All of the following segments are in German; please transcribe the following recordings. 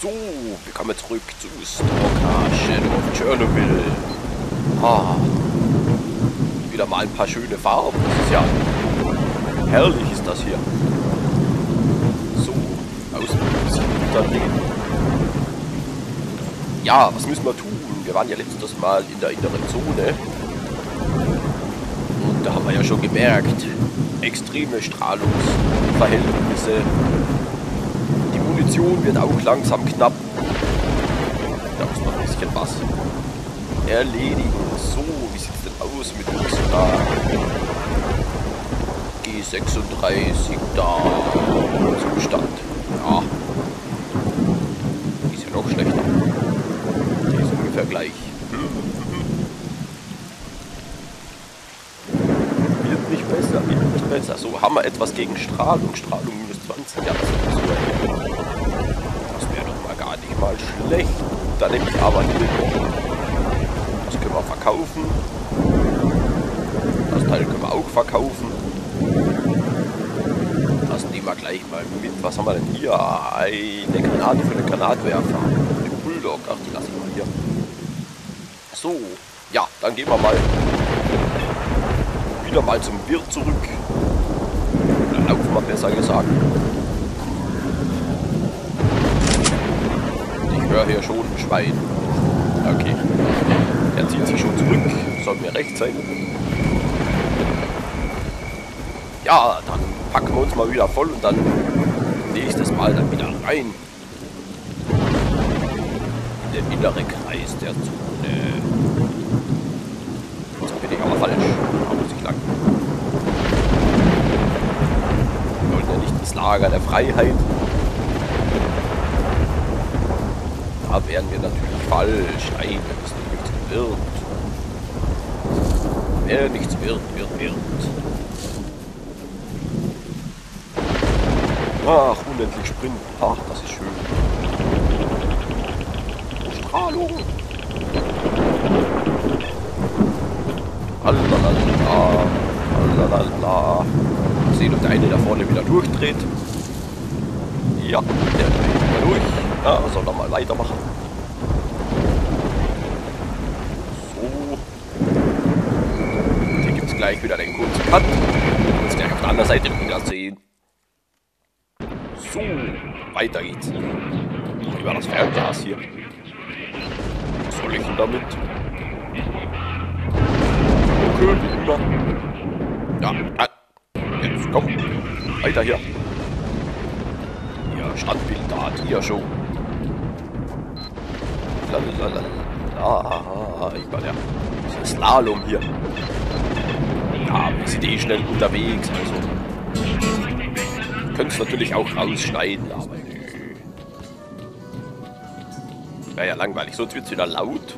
So, wir kommen zurück zu Stalker Shadow of Chernobyl. Wieder mal ein paar schöne Farben. Das ist ja herrlich, ist das hier. So, Außenunternehmen. Ja, was müssen wir tun? Wir waren ja letztes Mal in der inneren Zone. Und da haben wir ja schon gemerkt, extreme Strahlungsverhältnisse. Die Munition wird auch langsam knapp. Da muss man ein bisschen was erledigen. So, wie sieht es denn aus mit unserer G36 da Zustand? Ja, ist ja noch schlechter. Die ist ungefähr gleich. Wird nicht besser, wird nicht besser. So, haben wir etwas gegen Strahlung. Strahlung minus 20. Ja, das wäre doch mal gar nicht mal schlecht. Da nehme ich aber hier. Das können wir verkaufen. Das Teil können wir auch verkaufen. Das nehmen wir gleich mal mit. Was haben wir denn hier? Eine Granate für den Granatwerfer. Den Bulldog. Ach, die lasse ich mal hier. So, ja, dann gehen wir mal wieder mal zum Wirt zurück. Oder laufen wir besser gesagt. Ich höre hier schon ein Schwein. Okay. Er zieht sich schon zurück. Soll mir recht sein. Ja, dann packen wir uns mal wieder voll und dann nächstes Mal dann wieder rein. Der innere Kreis der Zone. Jetzt bin ich aber falsch. Da muss ich lang. Wir wollen ja nicht ins Lager der Freiheit. Da wären wir natürlich falsch. Nein, wenn es nichts wird. Wer nichts wird, wird. Ach, unendlich sprinten. Ach, das ist schön. Strahlung. Lalalala. Sehen, ob der eine da vorne wieder durchdreht. Ja, der dreht wieder durch. Ja, soll er mal weitermachen. So. Hier gibt es gleich wieder den kurzen Cut. Und uns gleich auf der anderen Seite wiedersehen. So, weiter geht's. Über das Fernglas hier. Was soll ich denn damit? Okay, immer. Ja, jetzt komm. Weiter hier. Hier, Standbild da, Dia-Show. Lalalala. Ich war der Slalom hier. Ja, wir sind eh schnell unterwegs, also. Könnt es natürlich auch rausschneiden, aber nö. Wäre ja langweilig, sonst wird es wieder laut.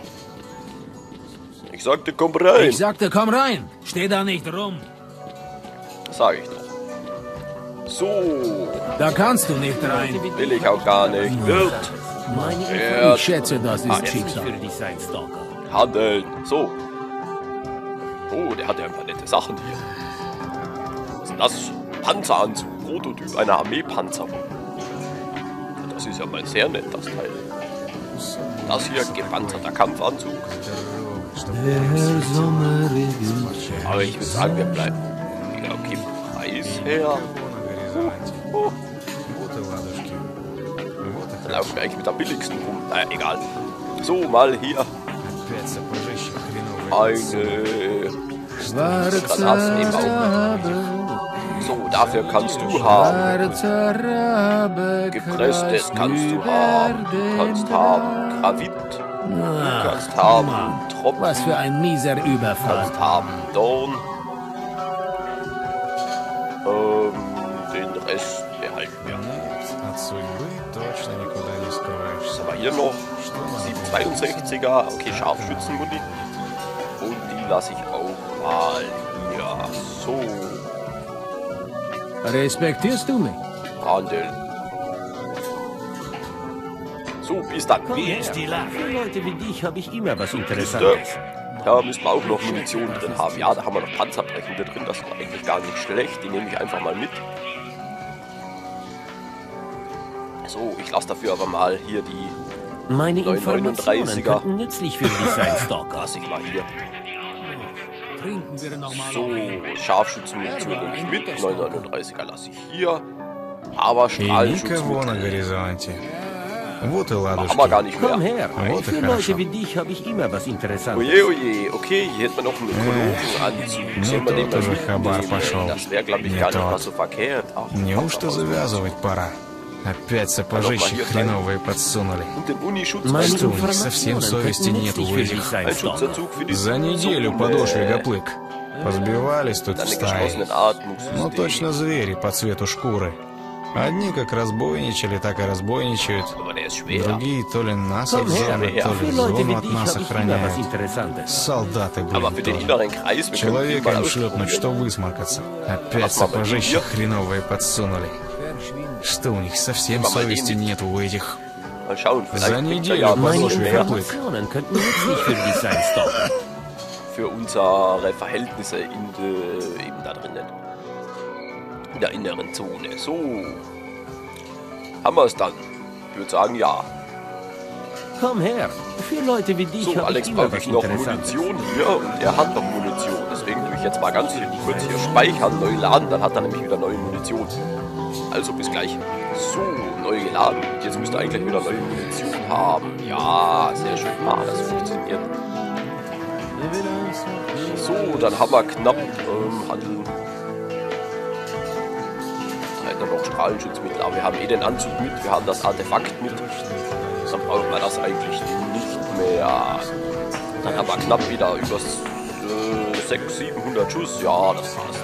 Ich sagte, komm rein. Ich sagte, komm rein. Steh da nicht rum. Das sage ich doch. So. Da kannst du nicht rein. Will ich auch gar nicht. Wirt. Ich schätze, das ist Schicksal. Handeln. So. Oh, der hat ja ein paar nette Sachen hier. Was ist denn das? Panzeranzug. Prototyp einer Armeepanzerung. Das ist ja mal sehr nett, das Teil. Das hier, gepanzerter Kampfanzug. Aber ich würde sagen, wir bleiben. Ja, okay, Preis her. Dann laufen wir eigentlich mit der billigsten rum. Naja, egal. So, mal hier. Eine Granaten. So, dafür kannst du haben. Gepresstes kannst du haben. Du kannst haben Gravit. Du kannst haben Tropfen. Was für ein mieser Du Überfall. kannst haben Dorn. Den Rest behalten wir. Was haben wir hier noch? 762er. Okay, Scharfschützenmuni. Und die lasse ich auch mal hier. So. Respektierst du mich? Handeln. So, bis dann. Wie ist die Lage? Für Leute wie dich habe ich immer was Interessantes. Da müssen wir auch noch Munition drin haben. Ja, da haben wir noch Panzerbrechende drin. Das ist eigentlich gar nicht schlecht. Die nehme ich einfach mal mit. So, ich lasse dafür aber mal hier die Meine Informationen 939er. könnten nützlich für dich sein, Stalker. Lass ich mal hier. Trinken wir nochmal. So, Scharfschützenmunition nehme ich mit. 939er lasse ich hier. Aber И никого на Strahlenschutzmittel горизонте. Вот и haben wir ладушки. gar nicht Komm mehr. her. Вот и Für хорошо. Leute wie dich habe ich immer was Interessantes. Oje, oje. Okay, hier hätten wir noch einen Ökologenanzug. Sollen wir den mal тоже хабар mitnehmen? пошел. Das wäre, glaube ich, Не gar nicht mal тот. so verkehrt. Ach, Неужто завязывать пора? Опять сапожищи хреновые подсунули. und den Unischutz. Meine Что, у них совсем Informationen совести könnten нет у nützlich für dich этих? sein, Ein Stalker. Schutzanzug für die За неделю Zone. подошли гоплык. Позбивались тут в Deine стае. geschlossenen Atmungssysteme. Ну точно звери по цвету шкуры. Одни как разбойничали, так и разбойничают. Aber der ist schwer. Другие то ли нас Komm от her. зоны, то Für ли Leute зону wie от dich нас habe ich immer was охраняют. Interessantes. Солдаты, Aber блин, für den тоже. inneren Kreis, wir können den Человека mal им шлепнуть, что ausprobieren. высморкаться. Опять Lass mal bei сапожищи dir. хреновые подсунули. Что у них совсем Mal bei совести denen. нет у этих? Mal schauen, vielleicht За kriegt er неделю ja was Meine подошли mehr гоплык. Informationen könnten nützlich für dich sein, Stalker. für unsere Verhältnisse eben da drinnen. In der inneren Zone. So. Haben wir es dann? Ich würde sagen, ja. Komm her. Für Leute wie dich So, habe Alex ich immer brauche was ich noch Interessantes. Munition hier und er hat noch Munition. Deswegen tue ich jetzt mal ganz kurz hier speichern, neu laden, dann hat er nämlich wieder neue Munition. Also bis gleich. So, neu geladen. Jetzt müsste er eigentlich wieder neue Munition haben. Ja, sehr schön. Ah, das funktioniert. So, dann haben wir knapp Handeln. Da hätten wir noch Strahlenschutzmittel, aber wir haben eh den Anzug mit, wir haben das Artefakt mit. Dann brauchen wir das eigentlich nicht mehr. Dann haben wir knapp wieder über 600, 700 Schuss. Ja, das passt.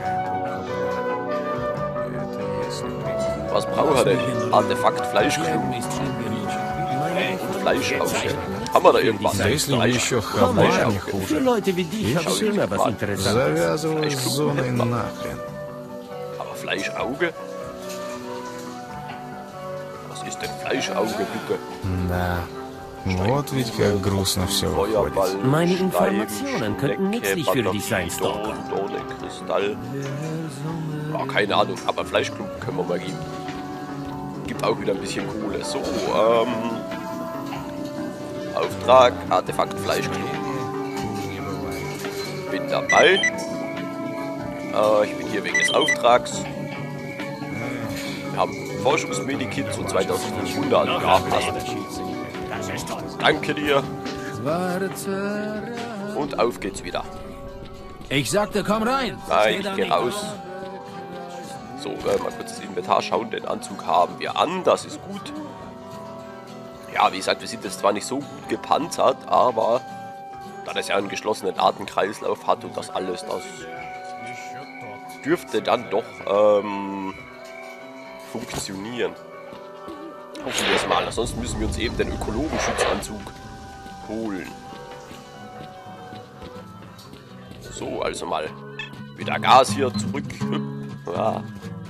Was brauchen wir denn? Artefakt, Fleischklumpen und Fleischauge. Haben wir da irgendwas? Да если бы еще Komm хабар her. не Für хуже. Leute wie dich habe ich immer was Interessantes. Завязывай с зоной нахрен. Aber Fleischauge? Was ist denn Fleischauge, bitte? Да, вот ведь как грустно все выходит. Feuerball, Meine Schleim, Informationen könnten Schnecke, nützlich für dich sein, Batterie, Stalker. Dorne, Kristall. Ja, keine Ahnung, aber Fleischklumpen können wir mal geben. Gibt auch wieder ein bisschen Kohle. So, Auftrag, Artefakt, Fleischklumpen. Bin dabei. Ich bin hier wegen des Auftrags. Wir haben Forschungsmedikits und 2500. Ja, passt. Danke dir. Und auf geht's wieder. Ich sagte, komm rein. Nein, Steh ich da gehe nicht. raus. So, mal kurz das Inventar schauen. Den Anzug haben wir an, das ist gut. Ja, wie gesagt, wir sind jetzt zwar nicht so gut gepanzert, aber da das ja einen geschlossenen Atemkreislauf hat und das alles, das dürfte dann doch funktionieren. Hoffen wir es mal. Ansonsten müssen wir uns eben den Ökologenschutzanzug holen. So, also mal wieder Gas hier zurück. Ja.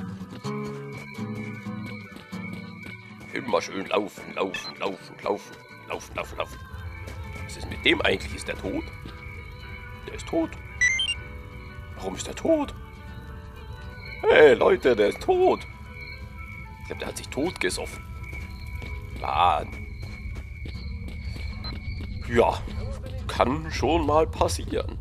Immer schön laufen, laufen, laufen, laufen, laufen, laufen, laufen. Was ist mit dem eigentlich? Ist der tot? Der ist tot. Warum ist der tot? Hey Leute, der ist tot. Ich glaube, der hat sich tot gesoffen. Mann. Ja, kann schon mal passieren.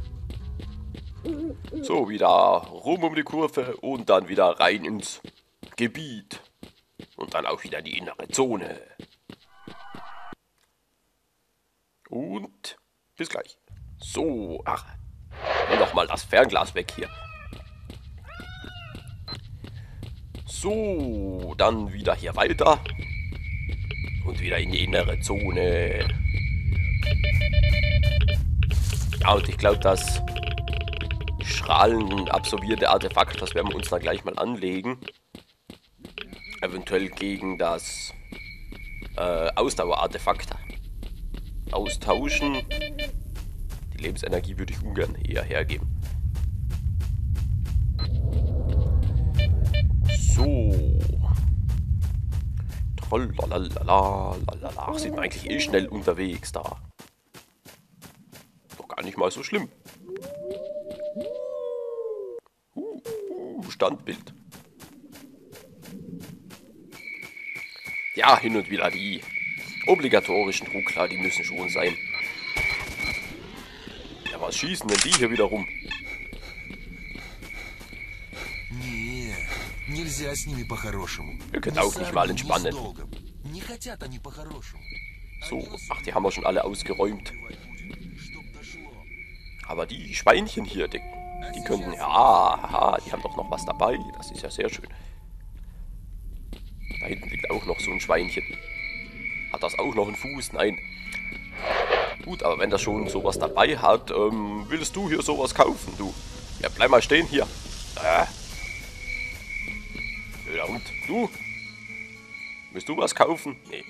So, wieder rum um die Kurve und dann wieder rein ins Gebiet. Und dann auch wieder die innere Zone. Und bis gleich. So, ach, nochmal das Fernglas weg hier. So, dann wieder hier weiter. Und wieder in die innere Zone. Ja, und ich glaube, das strahlenabsorbierte Artefakt, das werden wir uns dann gleich mal anlegen. Eventuell gegen das Ausdauerartefakt austauschen. Die Lebensenergie würde ich ungern eher hergeben. So. Trollalalala. Sind wir eigentlich eh schnell unterwegs da. Doch gar nicht mal so schlimm. Standbild. Ja, hin und wieder die obligatorischen Ruckler, die müssen schon sein. Ja, was schießen denn die hier wieder rum? Не, нельзя с ними по-хорошему. Wir können auch nicht mal entspannen. Не хотят они по-хорошему. So, ach, die haben wir schon alle ausgeräumt. Aber die Schweinchen hier, die könnten... Ja, haha, die haben doch noch was dabei. Das ist ja sehr schön. Da hinten liegt auch noch so ein Schweinchen. Hat das auch noch einen Fuß? Nein. Gut, aber wenn das schon sowas dabei hat, willst du hier sowas kaufen, du? Ja, bleib mal stehen hier. Blöder Hund. Du? Willst du was kaufen? Nee.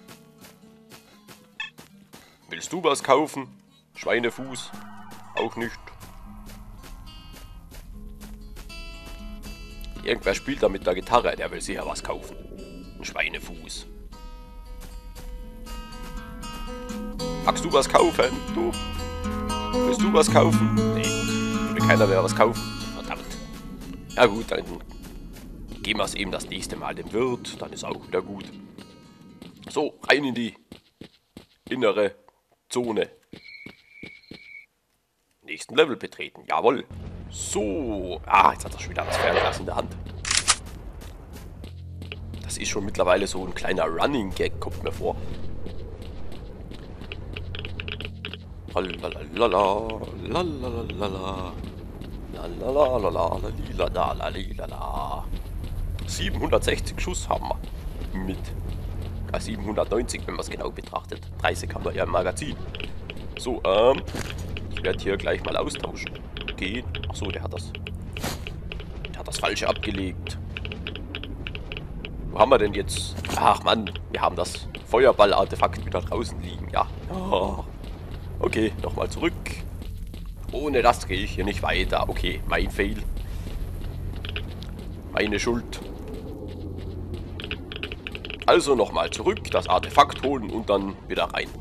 Willst du was kaufen? Schweinefuß? Auch nicht. Irgendwer spielt da mit der Gitarre, der will sicher was kaufen. Ein Schweinefuß. Magst du was kaufen? Du? Willst du was kaufen? Nee. Will keiner mehr was kaufen. Verdammt. Ja gut, dann geben wir es eben das nächste Mal dem Wirt. Dann ist auch wieder gut. So, rein in die innere Zone. Nächsten Level betreten. Jawohl. So. Ah, jetzt hat er schon wieder das Fernglas in der Hand. Das ist schon mittlerweile so ein kleiner Running Gag, kommt mir vor. Lalalala, lalalala, lalalala. 760 Schuss haben wir mit. 790, wenn man es genau betrachtet. 30 haben wir ja im Magazin. So, ich werde hier gleich mal austauschen. Gehen. Achso, der hat das Falsche abgelegt. Wo haben wir denn jetzt? Ach Mann, wir haben das Feuerball-Artefakt wieder draußen liegen. Ja. Oh. Okay, nochmal zurück. Ohne das gehe ich hier nicht weiter. Okay, mein Fail. Meine Schuld. Also nochmal zurück, das Artefakt holen und dann wieder rein.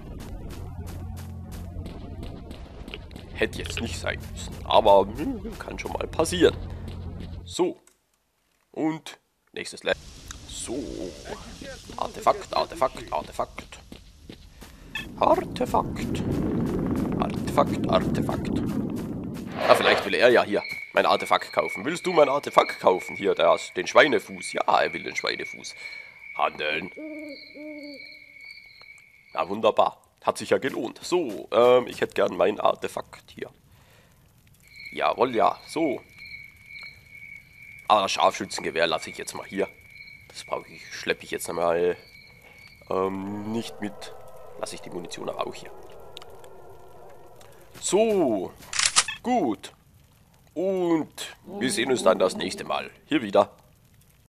Hätte jetzt nicht sein müssen, aber kann schon mal passieren. So. Und nächstes Level. So. Artefakt, Artefakt, Artefakt. Artefakt. Artefakt, Artefakt. Ah, vielleicht will er ja hier mein Artefakt kaufen. Willst du mein Artefakt kaufen? Hier, den Schweinefuß. Ja, er will den Schweinefuß. Handeln. Na, wunderbar. Hat sich ja gelohnt. So, ich hätte gern mein Artefakt hier. Jawohl, ja. So. Aber das Scharfschützengewehr lasse ich jetzt mal hier. Das schleppe ich jetzt einmal nicht mit. Lasse ich die Munition aber auch hier. So. Gut. Und wir sehen uns dann das nächste Mal hier wieder.